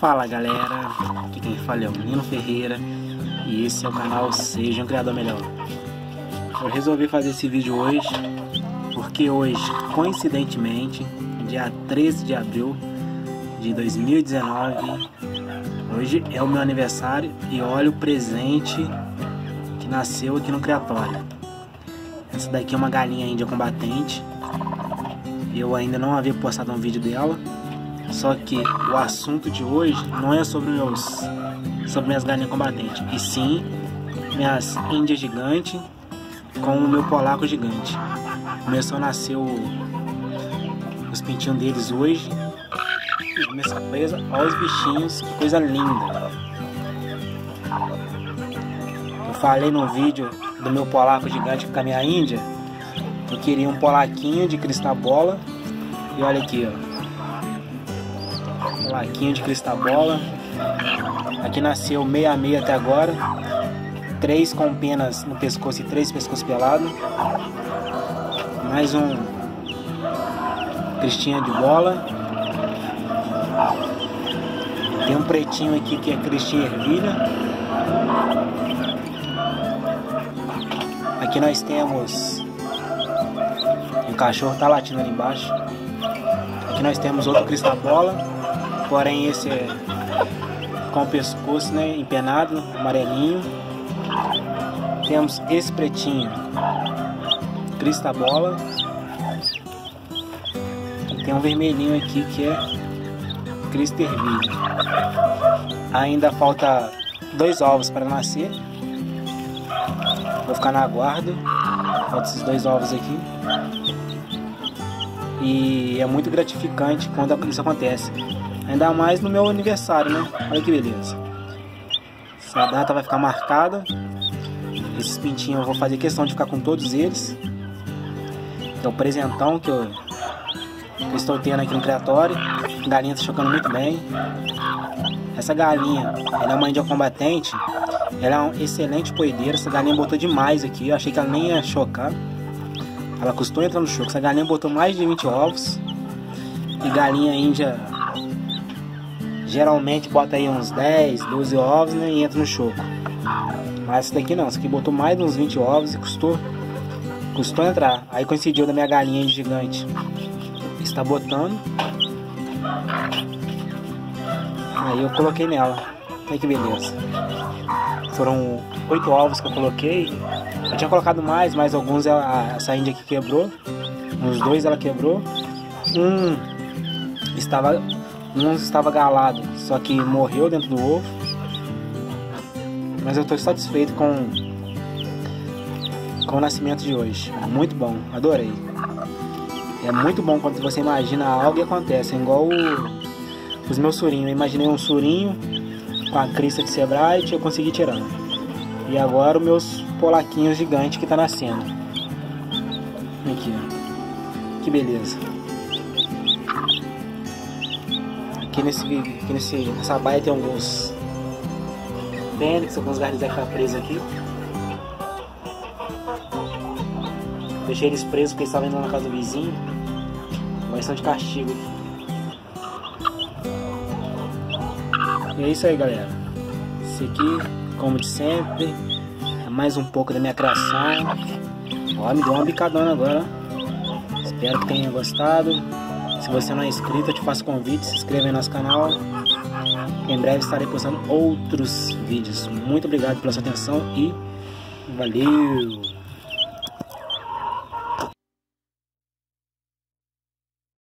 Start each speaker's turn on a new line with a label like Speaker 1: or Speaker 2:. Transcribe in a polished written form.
Speaker 1: Fala galera, aqui quem fala é o Nino Ferreira e esse é o canal Seja um Criador Melhor. Eu resolvi fazer esse vídeo hoje porque hoje, coincidentemente, dia 13 de abril de 2019, hoje é o meu aniversário e olha o presente que nasceu aqui no criatório. Essa daqui é uma galinha índia combatente. Eu ainda não havia postado um vídeo dela. Só que o assunto de hoje não é sobre minhas galinhas combatentes, e sim minhas índias gigantes com o meu polaco gigante. Começou a nascer os pintinhos deles hoje. E minha surpresa, olha os bichinhos, que coisa linda. Eu falei no vídeo do meu polaco gigante com a minha índia. Eu queria um polaquinho de cristabola. E olha aqui, ó. Polaquinho de cristabola. Aqui nasceu 66 até agora. 3 com penas no pescoço e 3 pescoço pelado. Mais um cristinha de bola. Tem um pretinho aqui que é cristinha ervilha. Aqui nós temos... O cachorro tá latindo ali embaixo. Aqui nós temos outro cristabola. Porém esse é com o pescoço, né, empenado, amarelinho. Temos esse pretinho, cristabola. E tem um vermelhinho aqui que é crista ervilha. Ainda falta 2 ovos para nascer. Vou ficar na aguardo. Falta esses 2 ovos aqui. E é muito gratificante quando isso acontece. Ainda mais no meu aniversário, né? Olha que beleza. Essa data vai ficar marcada. Esses pintinhos eu vou fazer questão de ficar com todos eles. É o presentão que eu estou tendo aqui no criatório. A galinha está chocando muito bem. Essa galinha, ela é uma índia combatente. Ela é um excelente poedeira. Essa galinha botou demais aqui. Eu achei que ela nem ia chocar. Ela custou entrar no choco. Essa galinha botou mais de 20 ovos. E galinha índia geralmente bota aí uns 10, 12 ovos, né, e entra no choco. Mas essa daqui não. Essa aqui botou mais de uns 20 ovos e custou entrar. Aí coincidiu da minha galinha gigante está botando. Aí eu coloquei nela. Olha que beleza. Foram 8 ovos que eu coloquei. Eu tinha colocado mais, mas alguns essa índia aqui quebrou. Uns 2 ela quebrou. Um estava galado, só que morreu dentro do ovo. Mas eu estou satisfeito com o nascimento de hoje. Muito bom, adorei. É muito bom quando você imagina algo e acontece. É igual os meus surinhos. Eu imaginei um surinho com a crista de Sebright e eu consegui tirar. E agora os meus polaquinhos gigantes que tá nascendo. Aqui, ó. Que beleza. Aqui nessa baia tem alguns fênix, alguns garrizés que tá presos aqui. Deixei eles presos porque eles estavam indo lá na casa do vizinho. Mas estão de castigo aqui. E é isso aí, galera. Esse aqui, como de sempre, é mais um pouco da minha criação. Ó, me deu uma bicadona agora. Espero que tenha gostado. Se você não é inscrito, eu te faço convite, se inscreva aí no nosso canal. Em breve estarei postando outros vídeos. Muito obrigado pela sua atenção e valeu!